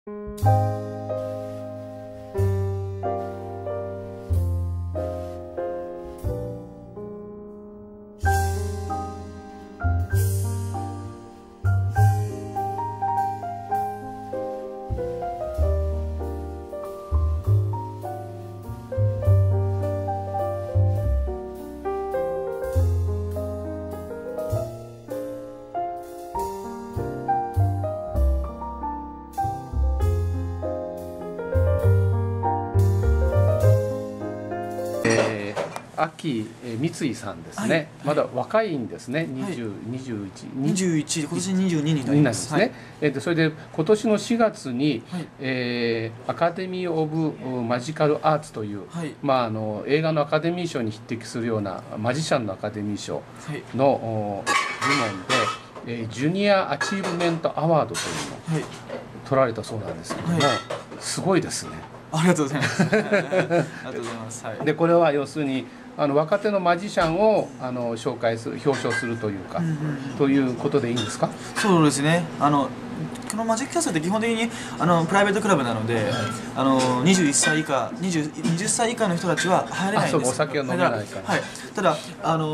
秋三井さんですね、まだ若いんですね、21、 今年22になります。 ね。それで今年の4月に、アカデミー・オブ・マジカル・アーツという、映画のアカデミー賞に匹敵するようなマジシャンのアカデミー賞の、部門で、ジュニア・アチーブメント・アワードというのを取られたそうなんですけども、すごいですね。 ありがとうございます。ありがとうございます。 でこれは要するに若手のマジシャンを紹介する、表彰するというか、ということでいいんですか？ そうですね。このマジックキャストって基本的にプライベートクラブなので、21歳以下、20歳以下の人たちは入れないんです。 お酒を飲めないから。 ただ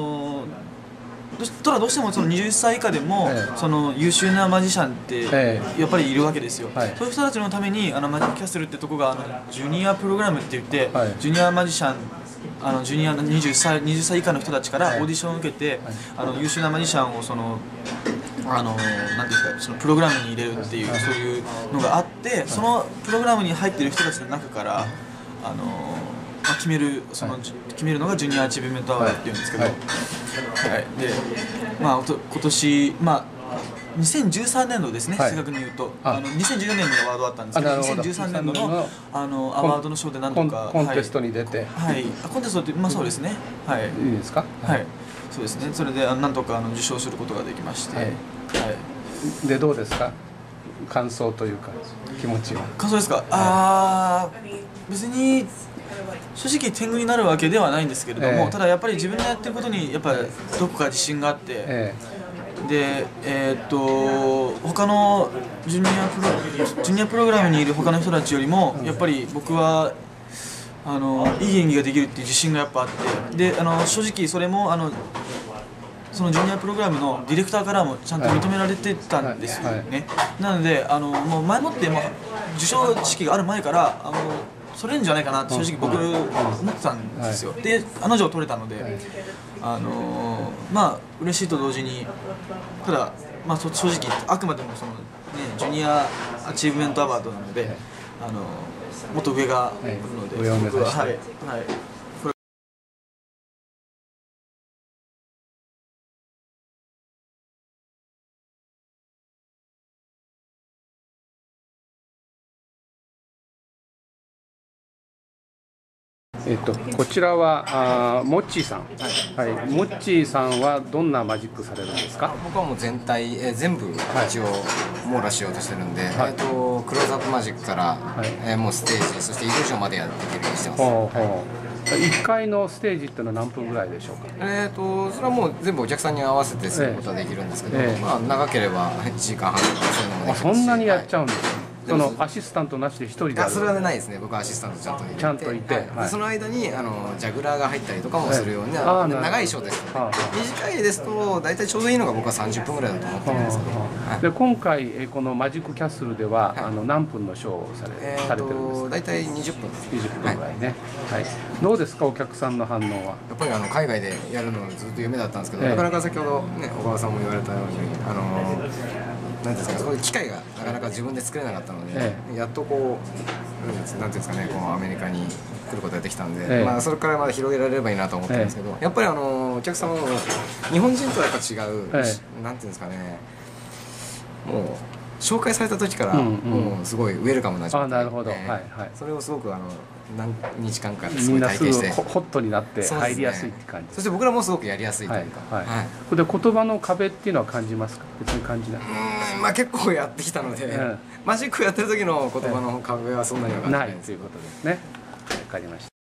どうしてもその20歳以下でもその優秀なマジシャンってやっぱりいるわけですよ。そういう人たちのためにマジックキャッスルってとこがジュニアプログラムって言って、ジュニアマジシャンジュニアの20歳以下の人たちからオーディションを受けて優秀なマジシャンをなんていうんですか、そのプログラムに入れるっていうそういうのがあって、そのプログラムに入っている人たちの中から決めるのがジュニアアチーブメントアワードっていうんですけど、で今年2013年度ですね、正確に言うと2014年にアワードあったんですけど、2013年度のアワードの賞で何とかコンテストに出て、 コンテストってそうですね、 いいですか？ そうですね。それで何とか受賞することができまして、 でどうですか？感想というか気持ちは。 感想ですか？別に正直天狗になるわけではないんですけれども、ただやっぱり自分のやってることにやっぱりどこか自信があって、で他のジュニアプログラムにいる他の人たちよりもやっぱり僕はいい演技ができるっていう自信がやっぱあって、で正直それもそのジュニアプログラムのディレクターからもちゃんと認められてたんですよね。なのでもう前もって受賞式がある前から取れるんじゃないかなって正直僕思ってたんですよ。で案の定取れたので、嬉しいと同時に、ただ正直あくまでもジュニアアチーブメントアワードなのでもっと上が来るので、 上を目指して。こちらはモッチーさん、モッチーさんはどんなマジックされるんですか？ 僕はもう全部一応網羅しようとしてるんで、クローズアップマジックから、もうステージ、そしてイリュージョンまでやっていけるようにしてます。 1回のステージっていうのは何分ぐらいでしょうか？ それはもう全部お客さんに合わせてすることはできるんですけど、長ければ1時間半とかそういうのもできますし。 そんなにやっちゃうんですか？そのアシスタントなしで一人でやる？ それはないですね。僕はアシスタントちゃんといて、その間にジャグラーが入ったりとかもするような長いショーですけど、短いですと大体ちょうどいいのが僕は30分ぐらいだと思ってるんですけど、 で今回このマジックキャッスルでは何分のショーをされてるんですか？ 大体20分 20分ぐらいね。どうですか、お客さんの反応は？ やっぱり海外でやるのがずっと夢だったんですけど、なかなか先ほどね小川さんも言われたようになんですか、そういう機会がなかなか自分で作れなかったので、やっとなんていうんですかね、アメリカに来ることができたんで、それからまだ広げられればいいなと思ってるんですけど、やっぱりお客様も日本人とはやっぱ違う、なんていうんですかね、もう紹介された時からもうすごいウェルカムな状態で、それをすごく何日間かすごい体験して、 ホットになって入りやすいって感じ。 そして僕らもすごくやりやすいというか。 これで言葉の壁っていうのは感じますか？別に感じない。 結構やってきたので、マジックやってる時の言葉の壁はそんなには感じないということですね。わかりました。